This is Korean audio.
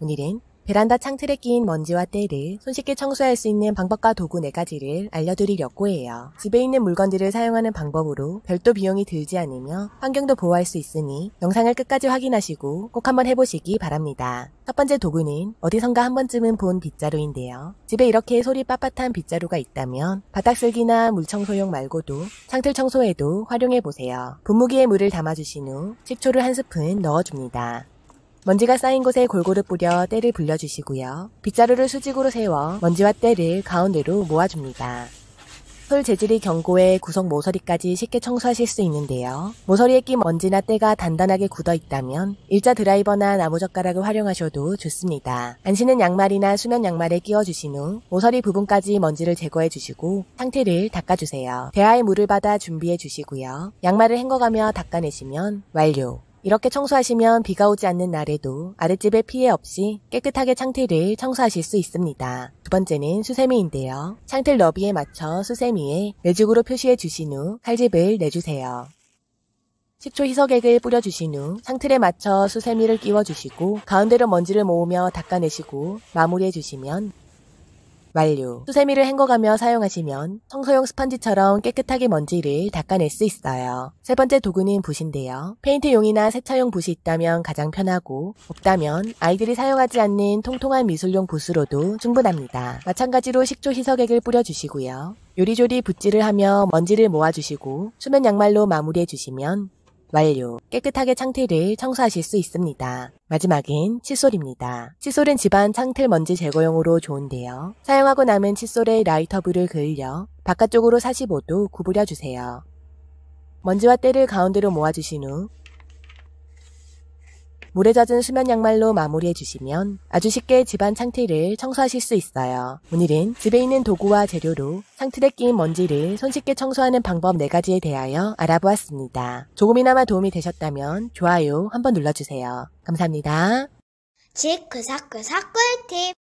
오늘은 베란다 창틀에 끼인 먼지와 때를 손쉽게 청소할 수 있는 방법과 도구 4가지를 알려드리려고 해요. 집에 있는 물건들을 사용하는 방법으로 별도 비용이 들지 않으며 환경도 보호할 수 있으니 영상을 끝까지 확인하시고 꼭 한번 해보시기 바랍니다. 첫 번째 도구는 어디선가 한 번쯤은 본 빗자루인데요. 집에 이렇게 소리 빳빳한 빗자루가 있다면 바닥쓸기나 물청소용 말고도 창틀 청소에도 활용해보세요. 분무기에 물을 담아주신 후 식초를 1스푼 넣어줍니다. 먼지가 쌓인 곳에 골고루 뿌려 때를 불려주시고요. 빗자루를 수직으로 세워 먼지와 때를 가운데로 모아줍니다. 솔 재질이 견고해 구석 모서리까지 쉽게 청소하실 수 있는데요. 모서리에 낀 먼지나 때가 단단하게 굳어 있다면 일자 드라이버나 나무젓가락을 활용하셔도 좋습니다. 안 신은 양말이나 수면 양말에 끼워주신 후 모서리 부분까지 먼지를 제거해주시고 상태를 닦아주세요. 대야에 물을 받아 준비해주시고요. 양말을 헹궈가며 닦아내시면 완료! 이렇게 청소하시면 비가 오지 않는 날에도 아랫집에 피해 없이 깨끗하게 창틀을 청소하실 수 있습니다. 두 번째는 수세미인데요. 창틀 너비에 맞춰 수세미에 매직으로 표시해 주신 후 칼집을 내주세요. 식초 희석액을 뿌려주신 후 창틀에 맞춰 수세미를 끼워주시고 가운데로 먼지를 모으며 닦아내시고 마무리해주시면 완료! 수세미를 헹궈가며 사용하시면 청소용 스펀지처럼 깨끗하게 먼지를 닦아낼 수 있어요. 세 번째 도구는 붓인데요. 페인트용이나 세차용 붓이 있다면 가장 편하고 없다면 아이들이 사용하지 않는 통통한 미술용 붓으로도 충분합니다. 마찬가지로 식초 희석액을 뿌려주시고요. 요리조리 붓질을 하며 먼지를 모아주시고 수면 양말로 마무리해주시면 완료! 깨끗하게 창틀을 청소하실 수 있습니다. 마지막은 칫솔입니다. 칫솔은 집안 창틀 먼지 제거용으로 좋은데요. 사용하고 남은 칫솔에 라이터불을 그을려 바깥쪽으로 45도 구부려주세요. 먼지와 때를 가운데로 모아주신 후 물에 젖은 수면 양말로 마무리해주시면 아주 쉽게 집안 창틀을 청소하실 수 있어요. 오늘은 집에 있는 도구와 재료로 창틀에 끼인 먼지를 손쉽게 청소하는 방법 4가지에 대하여 알아보았습니다. 조금이나마 도움이 되셨다면 좋아요 한번 눌러주세요. 감사합니다. 집 그삭그삭 꿀팁.